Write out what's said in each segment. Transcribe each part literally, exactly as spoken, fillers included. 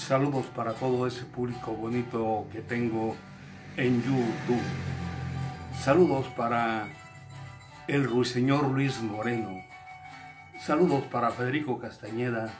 Saludos para todo ese público bonito que tengo en YouTube. Saludos para el ruiseñor Luis Moreno. Saludos para Federico Castañeda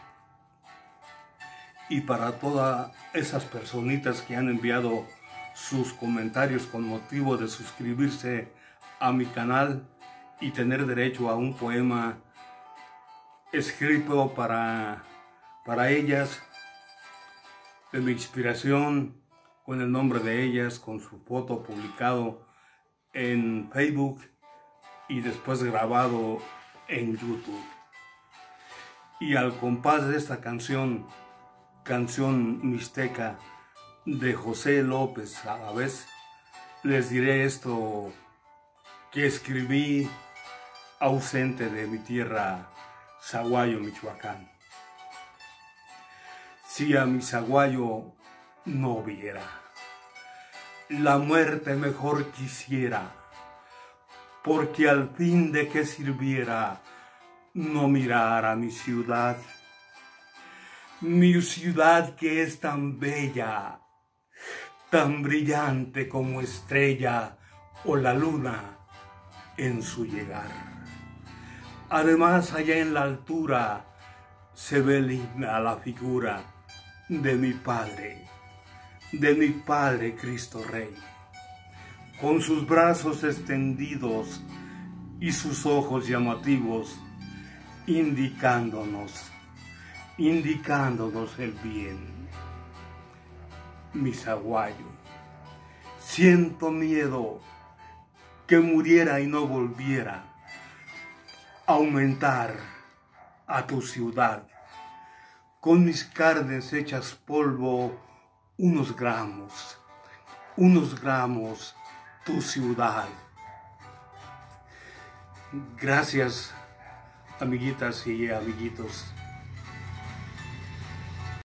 y para todas esas personitas que han enviado sus comentarios con motivo de suscribirse a mi canal y tener derecho a un poema escrito para, para ellas, de mi inspiración, con el nombre de ellas, con su foto publicado en Facebook y después grabado en YouTube. Y al compás de esta canción, canción mixteca de José López Alavés, les diré esto que escribí ausente de mi tierra, Zaguayo, Michoacán. Si a mi Zaguayo no viera, la muerte mejor quisiera, porque al fin de que sirviera no mirar a mi ciudad, mi ciudad que es tan bella, tan brillante como estrella o la luna en su llegar. Además, allá en la altura se ve linda la figura de mi Padre, de mi Padre Cristo Rey, con sus brazos extendidos y sus ojos llamativos, indicándonos, indicándonos el bien. Mi Zaguayo, siento miedo que muriera y no volviera a aumentar a tu ciudad, con mis carnes hechas polvo, unos gramos, unos gramos, tu ciudad. Gracias, amiguitas y amiguitos.